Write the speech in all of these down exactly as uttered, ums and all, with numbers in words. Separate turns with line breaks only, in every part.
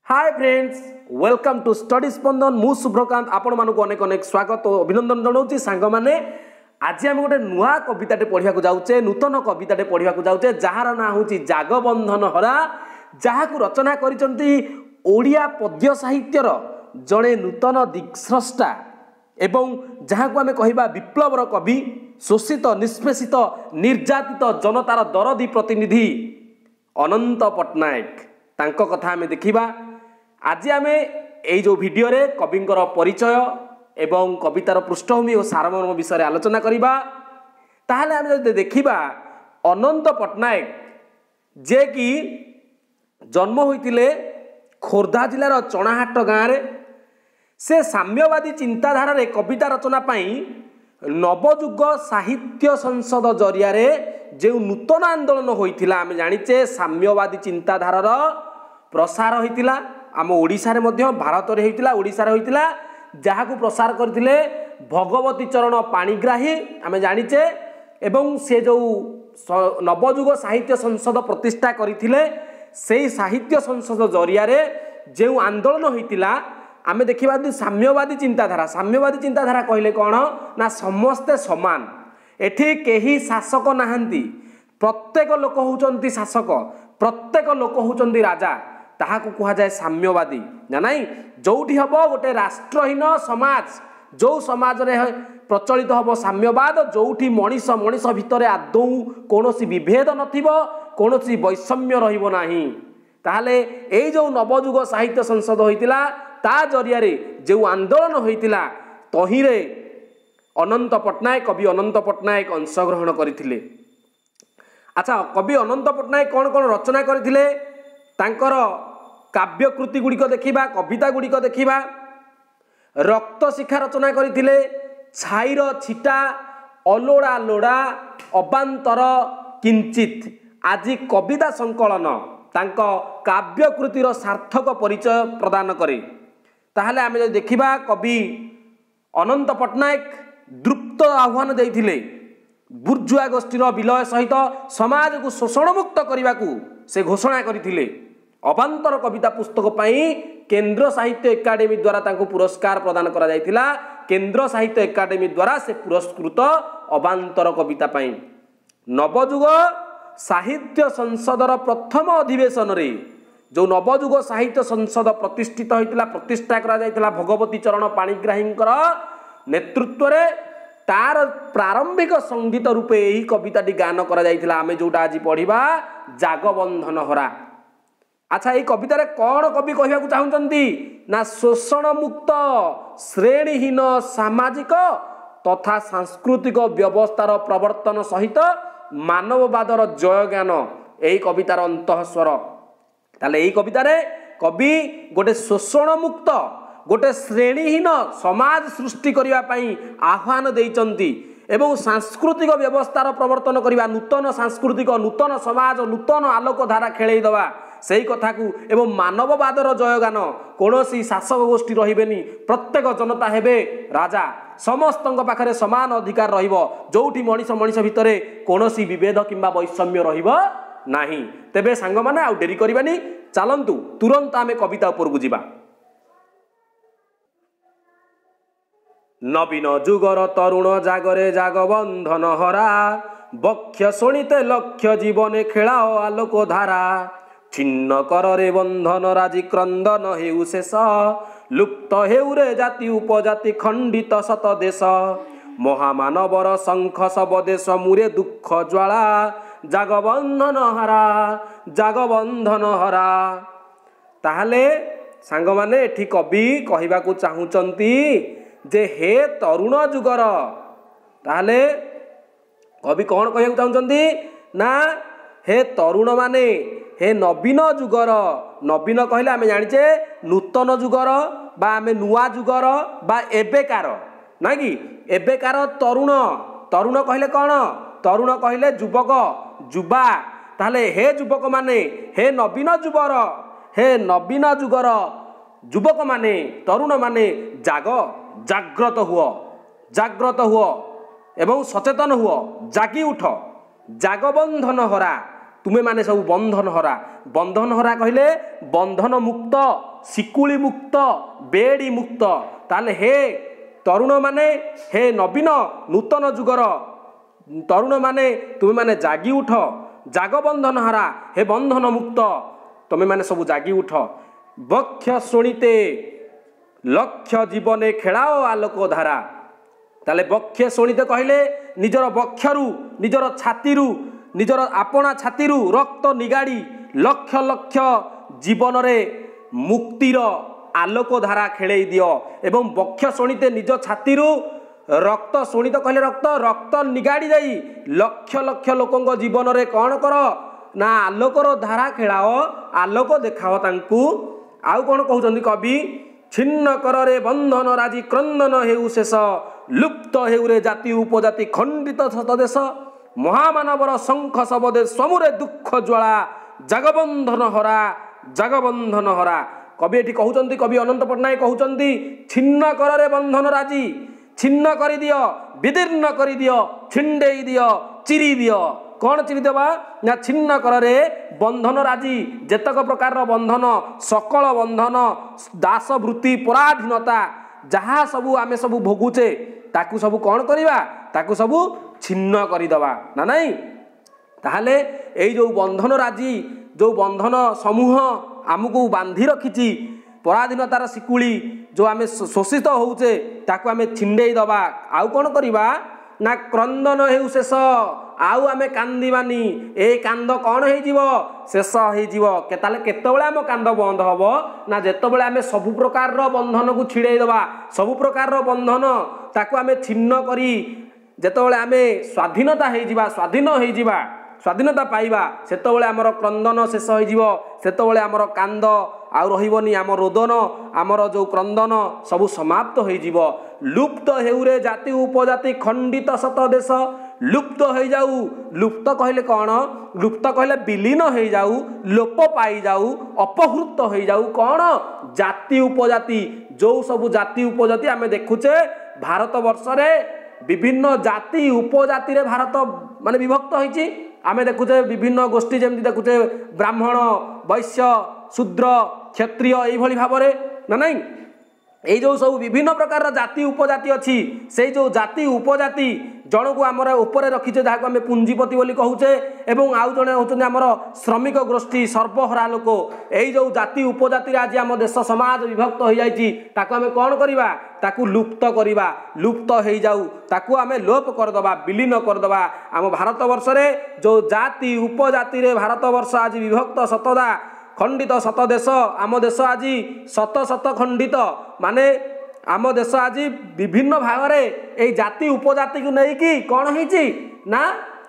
Hi friends welcome to study Spandan मु शुभ्रकांत आपण मानक अनेक अनेक स्वागत और अभिनंदन जनाऊँ सांग मैंने आज आम गोटे नुआ कविताटे पढ़ा जाऊे नूतन कविताटे पढ़ा जाऊे जार ना हूँ जागबंधन हरा जहाँ को रचना करिसेंती ओडिया पद्य साहित्यर जड़े नूतन दिग्स्रष्टा एवं जहाँ को आम कहवा विप्लवर कवि शोषित निष्पेषित निर्यातित जनतार दरदी प्रतिनिधि अनंत पट्टनायक तांको कथा आम देखिबा। आज आम ये जो भिडियो रे कविंकर परिचय एवं कवितार पृष्ठभूमि और सारमर्म विषय आलोचना करिबा। ताहले आम जदि देखिबा अनंत पट्टनायक जे कि जन्म होइतिले खोर्धा जिलार चणाहाट गाँव में से साम्यवादी चिंताधारा रे कविता रचना पाई नवजुग साहित्य संसद जरिया रे जो नूतन आंदोलन होइतिला आमे जानिचे साम्यवादी चिंताधारार प्रसार होइतिला आम ओडिशा रे मध्य भारत रे होइतिला ओडिशा रे होइतिला जहाँ को प्रसार करथिले भगवती चरण पाणिग्राही आमे जानिचे एवं से जो नवजुग साहित्य संसद प्रतिष्ठा करथिले सेही साहित्य संसद जरिया रे जो आंदोलन होइतिला आमे देखिबा साम्यवादी चिंताधारा साम्यवादी चिंताधारा कहले कौन ना समस्ते समान एठी केही शासक नाहांती प्रत्येक लोक होउचंती शासक प्रत्येक लोक होउचंती राजा ताहाको कहा जाए साम्यवादी ना नहीं जोठी हबो गोटे राष्ट्रहीन समाज जो समाज रे प्रचलित हबो साम्यवाद जोठी मनीष मनीष भितरे आदौ कोनोसी विभेद नथिबो कोनोसी वैषम्य रहिबो नाही ताहाले एई जो नवजुग साहित्य संसद होइतिला ता जरिया रे जो आंदोलन होइतिला तहिरे अनंत पट्टनायक कवि अनंत पट्टनायक अंशग्रहण करथिले। अच्छा कवि अनंत पट्टनायक कौन कौन रचना करथिले तांकर काव्यकृति गुड़िक देखिबा कविता गुड़िक देखिबा रक्त शिखा रचना करथिले छाईर छिटा अलोड़ा लोड़ा अबांतर किंचित आदि कविता संकलन तांको काव्यकृतिर सार्थक परिचय प्रदान करे। ताहले आमे जदि देखिबा कवि अनंत पट्टनायक द्रुप्त आह्वान देइथिले बुर्जुआ गोष्ठीर विलय सहित समाज को शोषण मुक्त करने को से घोषणा करथिले। अबांतर कविता पुस्तक पाई केंद्र साहित्य एकाडेमी द्वारा तांको पुरस्कार प्रदान करा जायतिला केंद्र साहित्य एकाडेमी द्वारा से पुरस्कृत अबांतर कविता पाई नवजुग साहित्य संसदर प्रथम अधिवेशन रे जो नवजुग साहित्य संसद प्रतिष्ठित होइतिला प्रतिष्ठा करा जायतिला भगवती चरण पाणिग्राहींकर नेतृत्व रे तार प्रारंभिक संगीत रूपे यही कविताटी गान करा जायतिला आमे जोटा आज पढ़िबा जागबंधन हरा। अच्छा ये कविता रे कौन कवि कहवा चाहूँगी ना शोषण मुक्त श्रेणीहीन सामाजिक तथा सांस्कृतिक व्यवस्थार प्रवर्तन सहित मानववादर जय ज्ञान यही कवितार अंतःस्वर। ताले यही कविता रे कवि गोटे शोषण मुक्त गोटे श्रेणीहीन समाज सृष्टि करिवा पई आह्वान देइचंती एवं सांस्कृतिक व्यवस्थार प्रवर्तन करिवा नूतन सांस्कृतिक नूतन समाज नूतन आलोक धारा खेलई दवा सही कथा को एवं मानववादर जयगान कौनसी शासक गोष्ठी रहिबेनी प्रत्येक जनता हेबे राजा समस्तଙ୍କ पाखरे समान अधिकार रहिबो जोठी मनीष मनीष भितरे कौनसी विभेद किंबा वैषम्य रहिबो नाही। तेबे सांग माने आ डेरी करबानी चलंतु तुरंत आमे कविता उपर को जिबा। नवीन जुगर तरुण जागरे जागबंधन हरा बक्ष शुणिते लक्ष्य जीवने खेलाओ आलोक धारा छिन्न करे बंधन राजी क्रंदन हेउ शेष लुप्त हेउ रे जाति उपजाति खंडित शत देश महामानवर शंख सब देश मुरे दुख ज्वाला जागबंधन हरा जागबंधन हरा। ताहले सांग माने एठी कवि कहवा को चाहूचंती जे हे तरुण जुगर ताहले कवि कौन कहवा चाहूचंती ना हे तरुण माने हे नवीन जुगर नवीन कहले आमे जानिचे नूतन जुगर बा आमे नुआ जुगर बा एबेकार ना कि एबेकार तरुण तरुण कहले कौन तरुण कहले युवक युवा ताहले हे युवक माने हे नवीन जुगर हे नवीन जुगर युवक माने तरुण माने जाग जाग्रत हुओ जाग्रत हुओ एवं सचेतन हुओ जागी उठ जागबंधन हरा तुमे माने सब बंधन हरा बंधन हरा कहले बंधन मुक्त शिकुली मुक्त बेड़ी मुक्त ताले हे तरुण माने हे नवीन नूतन जुगर तरुण माने तुमे माने जागी उठ जाग बंधन हरा हे बंधन मुक्त तुमे माने सब जागी उठ बक्ष शुणिते लक्ष्य जीवने खेलाओ आलोक धारा ताले बक्ष शुणिते कहले निजर बक्षरु निजर छातीरु निजर आपणा छातीरु रक्त निगाड़ी लक्ष लक्ष जीवन रे मुक्तिर आलोक धारा खेलई दियो एवं बक्ष शुणिते निज छातीरु रक्त शुणित कहले रक्त रक्त निगाड़ी जाई लक्ष लक्ष लोकंग जीवन रे कौन कर ना आलोकर धारा खेलाओ आलोक देखाओ तांकू आउ कौन कहउचंदी कवि छिन्न करे बंधन राजी क्रंदन हेउ शेष लुप्त हेउरे जाति उपजाति खंडित शतदेश महामानवर शंख शबदे समुरे दुख ज्वाला जगबंधन हरा जगबंधन हरा कवि एठी कहउचंदी कवि अनंत पट्टनायक कहउचंदी छिन्न करे बंधन राजी छिन्न करि दियो विदीर्ण करि दियो छिंडेई दियो चिरी दियो कौन चिरी देवा ना छिन्न करे बंधन राजी जेतक प्रकार बंधन सकल बंधन दास वृत्ति पराधीनता जहाँ सबू आमे सबू भोगुचे ताकू सबू कौन करिवा ताकू सबू छिन्न करिदवा ना नहीं ताहले एई जो बंधन राजी जो बंधन समूह आमको बांधी रखिची पराधीनतार शिकुली जो आमे शोषित होउचे ताकू आमे छिंडेई दबा आउ कौन करिवा ना क्रंदन हेउ शेष आउ आमे कांदीबानी ए कांद कौन हो जीवो शेष हो जीवो केताले केतबेले आम कांद बंद हबो ना जेतबेले आमे सब प्रकार रो बंधन को छिड़ेई दबा सब प्रकार रो बंधन ताकू आमे छिन्न करी जेतबेले आमे स्वाधीनता हो जीवा स्वाधीन हो जीवा स्वाधीनता पाइबा सेतबेले आमर क्रंदन शेष हो जीवो सेतबेले आमर कांद आउ रहिबनी आम रोदन आमर जो क्रंदन सबु समाप्त हो जीवो लुप्त हेउरे जाति उपजाति खंडित शतदेश लुप्त हो जाऊ लुप्त कहले कौन लुप्त कहले विलीन हो जाऊ लोप पाई जाऊ अपहृत हो जाऊ कौन जाति उपजाति जो सब जाति उपजाति आमे देखुचे भारत वर्ष रे विभिन्न जाति उपजाति रे भारत माने विभक्त होईची आमे देखुचे विभिन्न गोष्ठी जेमति देखुचे ब्राह्मण वैश्य शूद्र क्षत्रिय एई भली भाबरे ना नहीं एई जो सब विभिन्न प्रकार जाति उपजाति अच्छी से जो जाति उपजाति जन को आमर ऊपर रखीचे जहाँ आम पुंजीपति बोली कहूचे एवं आउ जड़े होचंदी आमर श्रमिक गोष्ठी सर्वहरा लोक यही जो जाति उपजाति आज आम देश समाज विभक्त हो जाइए ताकू आम कौन करवा ताकू लुप्त करवा लुप्त हो जाऊ ताकू आम लोप करदबा विलीन करदबा आम भारत वर्ष रे जो जाति उपजाति रे भारत वर्ष आज विभक्त शतदा खंडित शत देश आम देश आज शत शत खंडित माने आम देश आज विभिन्न भाग में जाति उपजाति को लेकिन कौन होइछि ना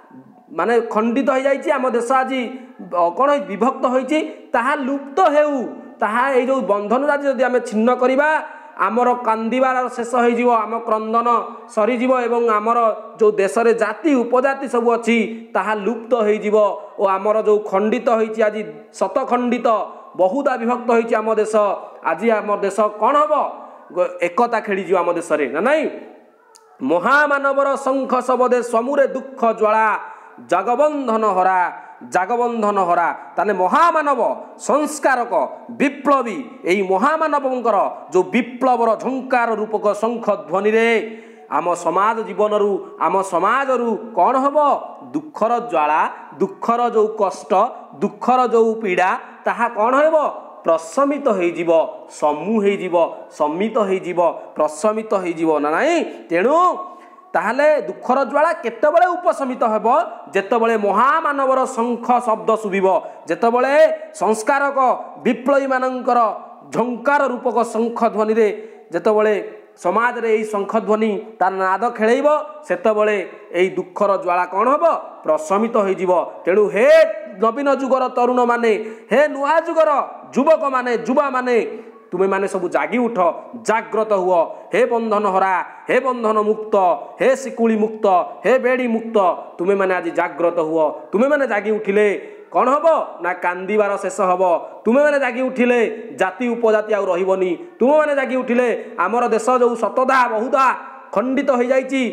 माने खंडित हो जाइछि आम देश आज कौन विभक्त होइछि ताहा लुप्त हेउ ताहा ए जो बंधन राज जदि आम छिन्न करिबा आमर कांदिबार शेष हो आम क्रंदन सरीजीव एवं आमर जो देश रे जाति उपजाति सब अच्छी ताहा लुप्त हो आमर जो खंडित होइछि आज शत खंडित बहुधा विभक्त होइछि आम देश आज आम देश कौन हम एकता खेली आम देश रे ना नहीं महामानवर शंख शबदे समुरे दुख ज्वाला जगबंधन हरा जगबंधन हरा ताने महामानव संस्कारक विप्लवी यही महामानवंकर जो विप्लवर झंकार रूपक शंख ध्वनि रे आम समाज जीवन रु आम समाज रु कौन हम दुखर ज्वाला दुखर जो कष्ट दुखर जो पीड़ा ताहा कौन हो प्रशमित हो समूह हो समित हो प्रशमित हो ना नहीं तेणु ताहले दुखर ज्वाला केतेबेले उपशमित हेब जेतेबेले महामानवर शंख शब्द शुभिब जेतेबेले संस्कारक विप्लवी मानकर झंकार रूपक शंख ध्वनि रे जेतेबेले समाज रे एई शंख ध्वनि तार नाद खेलैब सेतेबेले एई दुखर ज्वाला कौन हेब प्रशमित हो तेणु हे नवीन जुगर तरुण माने हे नुआ जुगर युवक माने युवा माने तुमे माने सब जागी उठ जाग्रत हुआ हे बंधन हरा हे बंधन मुक्त हे शिकुली मुक्त हे बेड़ी मुक्त तुमे माने आज जाग्रत हुआ तुमे माने जागी उठिले कौन हम ना कांदिबार शेष हम तुमे माने जागी उठिले जाति उपजाति आउ रहिबनी तुमे माने जागी उठिले आमर देश जो शतदा बहुधा खंडित हो जाइछि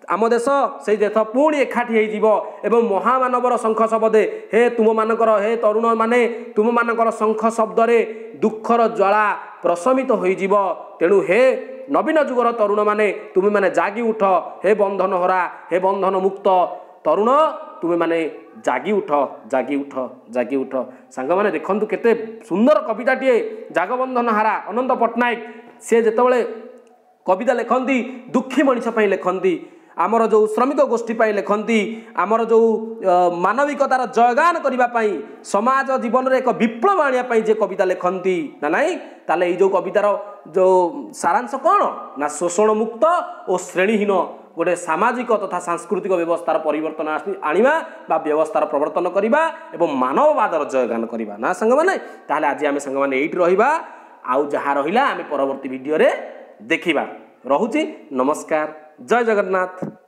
आम देश से देश पुणी एकाठी एवं महामानवर शंख शब्दे हे तुम मानकर हे तरुण माने तुम मानकर शंख शब्द दुखर ज्वाला प्रशमित हो तेणु हे नवीन जुगर तरुण माने तुम माने जागी उठ हे बंधन हरा हे बंधन मुक्त तरुण तुम माने जागी उठ जागी उठ जागी उठ सांग माने देखंतु केते सुंदर कविताटीए जागबंधन हारा अनंत पट्टनायक से जेतबेले कविता लिखती दुखी मनीष लिखती आमर जो श्रमिक गोष्ठी लिखती आमर जो मानविकतार जयगान करने समाज जीवन में एक विप्लव आने जे कविता लिखती ना नाई ताले ये जो कवितार जो सारांश कौन ना शोषण मुक्त और श्रेणीहीन गोटे सामाजिक तथा सांस्कृतिक व्यवस्थार परिवर्तन आनिबा बा व्यवस्थार प्रवर्तन करवा एवं मानववादर जयगान करवा ना सांग माने ताले आज आम सांग माने एइट रहिबा आउ जहाँ रहिला आम परवर्ती वीडियो रे देखिबा। रहुची नमस्कार जय जगन्नाथ।